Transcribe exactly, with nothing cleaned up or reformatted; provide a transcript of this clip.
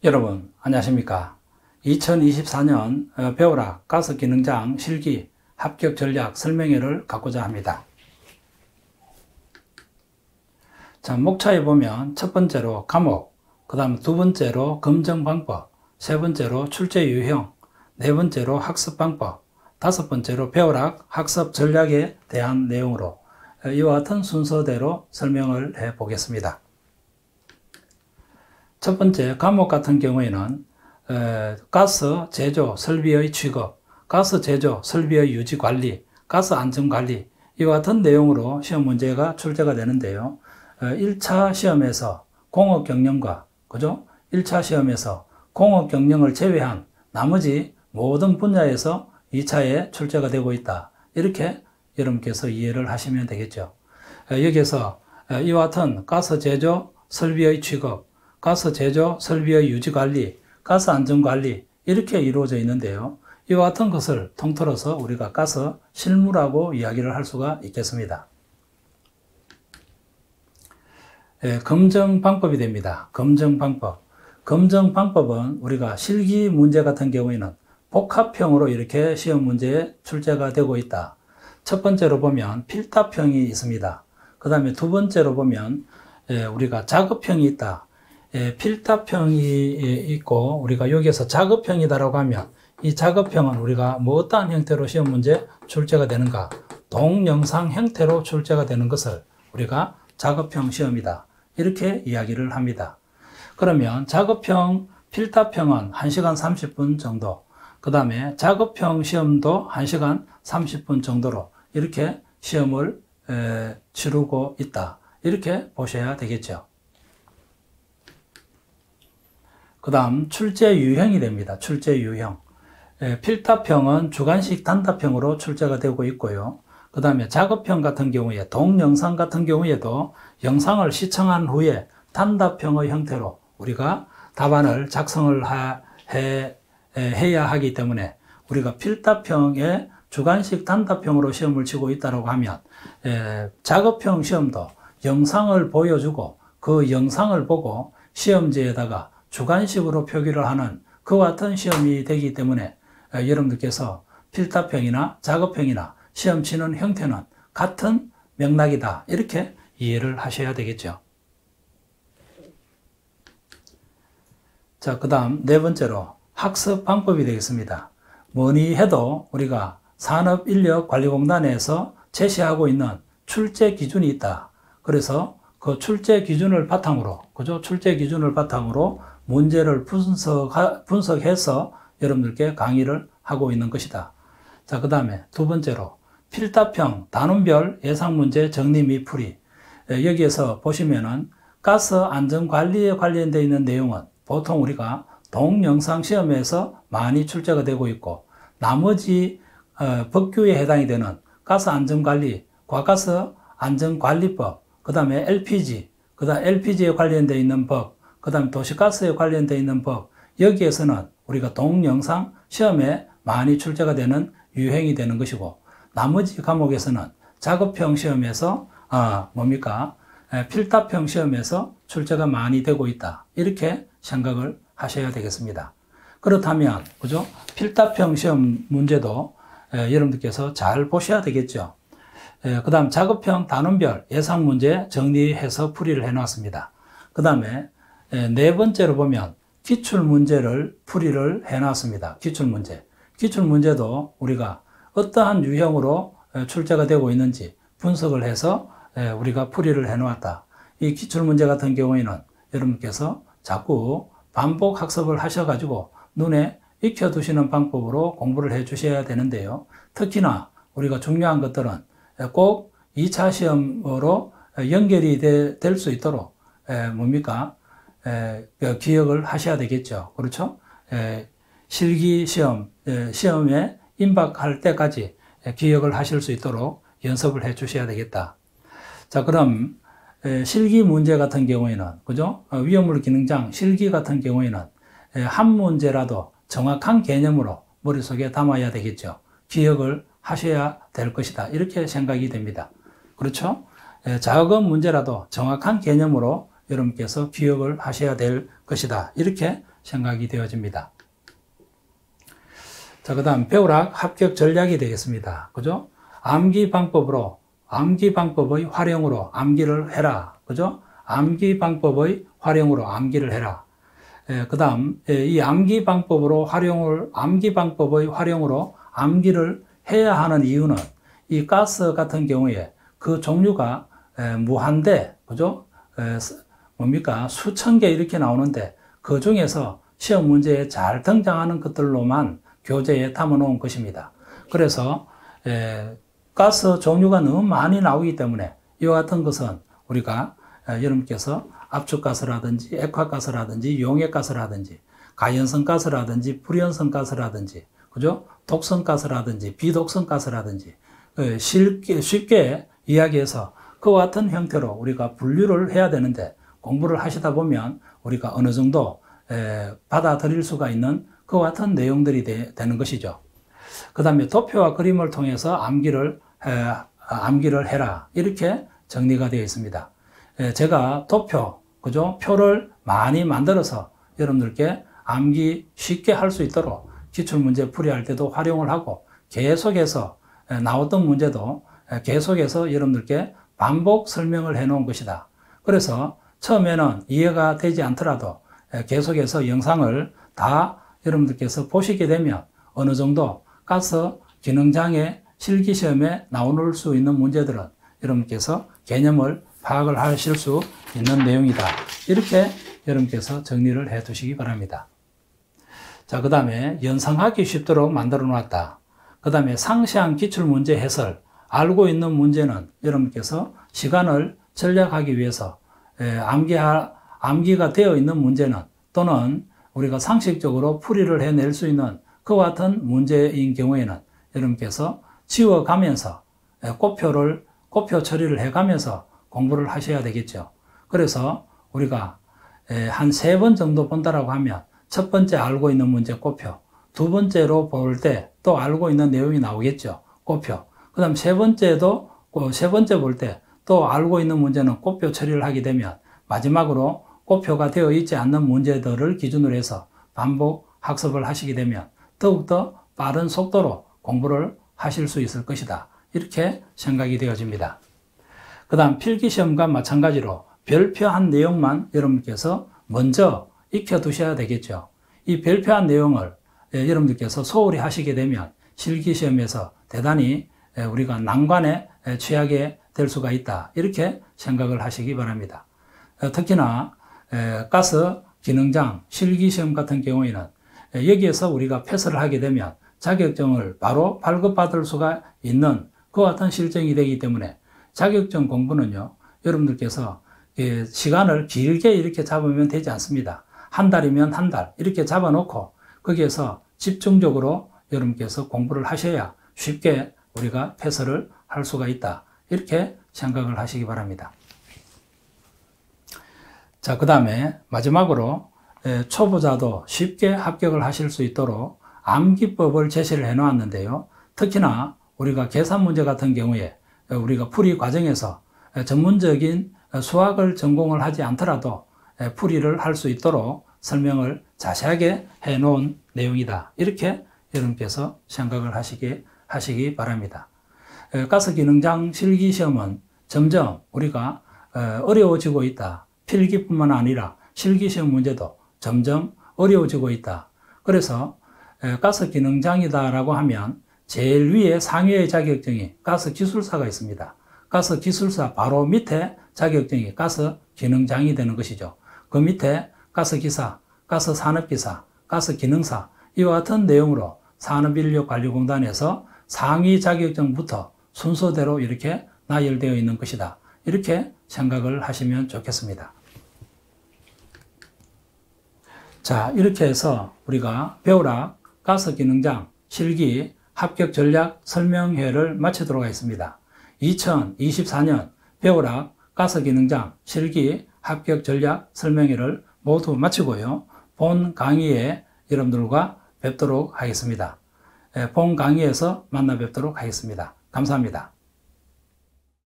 여러분 안녕하십니까. 이천이십사 년 배우라 가스기능장 실기 합격 전략 설명회를 갖고자 합니다. 자, 목차에 보면 첫 번째로 과목, 그 다음 두 번째로 검정 방법, 세 번째로 출제 유형, 네 번째로 학습 방법, 다섯 번째로 배우라 학습 전략에 대한 내용으로 이와 같은 순서대로 설명을 해 보겠습니다. 첫 번째 과목 같은 경우에는 에, 가스 제조 설비의 취급, 가스 제조 설비의 유지 관리, 가스 안전 관리 이와 같은 내용으로 시험 문제가 출제가 되는데요. 에, 일 차 시험에서 공업 경영과 그죠? 일 차 시험에서 공업 경영을 제외한 나머지 모든 분야에서 이 차에 출제가 되고 있다. 이렇게 여러분께서 이해를 하시면 되겠죠. 에, 여기에서 에, 이와 같은 가스 제조 설비의 취급, 가스 제조 설비의 유지관리, 가스 안전관리 이렇게 이루어져 있는데요. 이와 같은 것을 통틀어서 우리가 가스 실무라고 이야기를 할 수가 있겠습니다. 예, 검정 방법이 됩니다. 검정 방법. 검정 방법은 우리가 실기 문제 같은 경우에는 복합형으로 이렇게 시험 문제에 출제가 되고 있다. 첫 번째로 보면 필답형이 있습니다. 그 다음에 두 번째로 보면 예, 우리가 작업형이 있다. 예, 필답형이 있고 우리가 여기에서 작업형이다라고 하면 이 작업형은 우리가 뭐 어떠한 형태로 시험 문제 출제가 되는가? 동영상 형태로 출제가 되는 것을 우리가 작업형 시험이다. 이렇게 이야기를 합니다. 그러면 작업형, 필답형은 한 시간 삼십 분 정도, 그 다음에 작업형 시험도 한 시간 삼십 분 정도로 이렇게 시험을 에, 치르고 있다. 이렇게 보셔야 되겠죠. 그 다음 출제 유형이 됩니다. 출제 유형. 예, 필답형은 주관식 단답형으로 출제가 되고 있고요. 그 다음에 작업형 같은 경우에 동영상 같은 경우에도 영상을 시청한 후에 단답형의 형태로 우리가 답안을 작성을 하, 해, 해야 하기 때문에 우리가 필답형의 주관식 단답형으로 시험을 치고 있다고 하면 예, 작업형 시험도 영상을 보여주고 그 영상을 보고 시험지에다가 주관식으로 표기를 하는 그와 같은 시험이 되기 때문에 여러분들께서 필답형이나 작업형이나 시험 치는 형태는 같은 맥락이다. 이렇게 이해를 하셔야 되겠죠. 자, 그 다음 네 번째로 학습 방법이 되겠습니다. 뭐니 해도 우리가 산업인력관리공단에서 제시하고 있는 출제 기준이 있다. 그래서 그 출제 기준을 바탕으로, 그죠? 출제 기준을 바탕으로 문제를 분석, 분석해서 여러분들께 강의를 하고 있는 것이다. 자, 그 다음에 두 번째로 필답형 단원별 예상문제 정리 및 풀이. 여기에서 보시면은 가스 안전관리에 관련되어 있는 내용은 보통 우리가 동영상 시험에서 많이 출제가 되고 있고 나머지 어, 법규에 해당이 되는 가스 안전관리, 과가스 안전관리법, 그 다음에 엘피지, 그 다음 엘피지에 관련되어 있는 법, 그 다음 도시가스에 관련되어 있는 법, 여기에서는 우리가 동영상 시험에 많이 출제가 되는 유형이 되는 것이고 나머지 과목에서는 작업형 시험에서 아 뭡니까 에, 필답형 시험에서 출제가 많이 되고 있다. 이렇게 생각을 하셔야 되겠습니다. 그렇다면 그죠? 필답형 시험 문제도 에, 여러분들께서 잘 보셔야 되겠죠. 그 다음 작업형 단원별 예상 문제 정리해서 풀이를 해놨습니다. 그 다음에 네 번째로 보면 기출 문제를 풀이를 해놨습니다. 기출 문제. 기출 문제도 우리가 어떠한 유형으로 출제가 되고 있는지 분석을 해서 우리가 풀이를 해놓았다. 이 기출 문제 같은 경우에는 여러분께서 자꾸 반복 학습을 하셔가지고 눈에 익혀두시는 방법으로 공부를 해 주셔야 되는데요. 특히나 우리가 중요한 것들은 꼭 이 차 시험으로 연결이 될 수 있도록 뭡니까? 에, 기억을 하셔야 되겠죠. 그렇죠? 에, 실기 시험, 에, 시험에 임박할 때까지 기억을 하실 수 있도록 연습을 해 주셔야 되겠다. 자, 그럼 에, 실기 문제 같은 경우에는, 그죠? 어, 위험물 기능장 실기 같은 경우에는 에, 한 문제라도 정확한 개념으로 머릿속에 담아야 되겠죠. 기억을 하셔야 될 것이다. 이렇게 생각이 됩니다. 그렇죠? 에, 작은 문제라도 정확한 개념으로 여러분께서 기억을 하셔야 될 것이다. 이렇게 생각이 되어집니다. 자, 그 다음 배우락 합격 전략이 되겠습니다. 그죠? 암기 방법으로, 암기 방법의 활용으로 암기를 해라. 그죠? 암기 방법의 활용으로 암기를 해라. 예, 그 다음, 예, 이 암기 방법으로 활용을, 암기 방법의 활용으로 암기를 해야 하는 이유는 이 가스 같은 경우에 그 종류가 에, 무한대, 그죠? 에, 뭡니까? 수천 개 이렇게 나오는데 그 중에서 시험 문제에 잘 등장하는 것들로만 교재에 담아 놓은 것입니다. 그래서 에, 가스 종류가 너무 많이 나오기 때문에 이와 같은 것은 우리가 에, 여러분께서 압축가스라든지 액화가스라든지 용액가스라든지 가연성 가스라든지 불연성 가스라든지 그죠? 독성 가스라든지 비독성 가스라든지 쉽게, 쉽게 이야기해서 그와 같은 형태로 우리가 분류를 해야 되는데 공부를 하시다 보면 우리가 어느 정도 받아들일 수가 있는 그와 같은 내용들이 되, 되는 것이죠. 그 다음에 도표와 그림을 통해서 암기를, 암기를 해라. 이렇게 정리가 되어 있습니다. 제가 도표, 그죠? 표를 많이 만들어서 여러분들께 암기 쉽게 할 수 있도록 기출문제 풀이할 때도 활용을 하고 계속해서 나왔던 문제도 계속해서 여러분들께 반복 설명을 해 놓은 것이다. 그래서 처음에는 이해가 되지 않더라도 계속해서 영상을 다 여러분들께서 보시게 되면 어느 정도 가스 기능장애 실기시험에 나올 수 있는 문제들은 여러분께서 개념을 파악을 하실 수 있는 내용이다. 이렇게 여러분께서 정리를 해 두시기 바랍니다. 자, 그 다음에 연상하기 쉽도록 만들어 놓았다. 그 다음에 상세한 기출문제 해설, 알고 있는 문제는 여러분께서 시간을 절약하기 위해서 암기하, 암기가 되어 있는 문제는 또는 우리가 상식적으로 풀이를 해낼 수 있는 그와 같은 문제인 경우에는 여러분께서 지워가면서 꼽표를, 꼽표 처리를 해가면서 공부를 하셔야 되겠죠. 그래서 우리가 한 세 번 정도 본다라고 하면 첫 번째 알고 있는 문제 꼽표, 두 번째로 볼 때 또 알고 있는 내용이 나오겠죠. 꼽표. 그 다음 세 번째도, 세 번째 볼 때 또 알고 있는 문제는 꼽표 처리를 하게 되면 마지막으로 꼽표가 되어 있지 않는 문제들을 기준으로 해서 반복 학습을 하시게 되면 더욱더 빠른 속도로 공부를 하실 수 있을 것이다. 이렇게 생각이 되어집니다. 그 다음 필기시험과 마찬가지로 별표한 내용만 여러분께서 먼저 익혀두셔야 되겠죠. 이 별표한 내용을 여러분들께서 소홀히 하시게 되면 실기시험에서 대단히 우리가 난관에 취하게 될 수가 있다. 이렇게 생각을 하시기 바랍니다. 특히나 가스 기능장 실기시험 같은 경우에는 여기에서 우리가 패스를 하게 되면 자격증을 바로 발급받을 수가 있는 그와 같은 실정이 되기 때문에 자격증 공부는요, 여러분들께서 시간을 길게 이렇게 잡으면 되지 않습니다. 한 달이면 한 달 이렇게 잡아놓고 거기에서 집중적으로 여러분께서 공부를 하셔야 쉽게 우리가 패스를 할 수가 있다. 이렇게 생각을 하시기 바랍니다. 자, 그 다음에 마지막으로 초보자도 쉽게 합격을 하실 수 있도록 암기법을 제시를 해 놓았는데요. 특히나 우리가 계산 문제 같은 경우에 우리가 풀이 과정에서 전문적인 수학을 전공을 하지 않더라도 풀이를 할 수 있도록 설명을 자세하게 해 놓은 내용이다. 이렇게 여러분께서 생각을 하시기, 하시기 바랍니다. 가스 기능장 실기시험은 점점 우리가 어려워지고 있다. 필기뿐만 아니라 실기시험 문제도 점점 어려워지고 있다. 그래서 가스 기능장이다라고 하면 제일 위에 상위의 자격증이 가스 기술사가 있습니다. 가스 기술사 바로 밑에 자격증이 가스 기능장이 되는 것이죠. 그 밑에 가스 기사, 가스 산업기사, 가스 기능사 이와 같은 내용으로 산업인력관리공단에서 상위 자격증부터 순서대로 이렇게 나열되어 있는 것이다. 이렇게 생각을 하시면 좋겠습니다. 자, 이렇게 해서 우리가 배우락 가스 기능장 실기 합격 전략 설명회를 마치도록 하겠습니다. 이천이십사 년 배우락 가스 기능장 실기 합격 전략 설명회를 모두 마치고요. 본 강의에 여러분들과 뵙도록 하겠습니다. 본 강의에서 만나 뵙도록 하겠습니다. 감사합니다.